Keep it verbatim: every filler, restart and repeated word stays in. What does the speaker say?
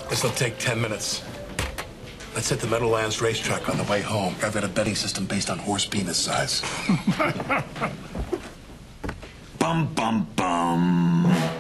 This'll take ten minutes. Let's hit the Meadowlands racetrack on the way home. I've got a betting system based on horse penis size. Bum, bum, bum.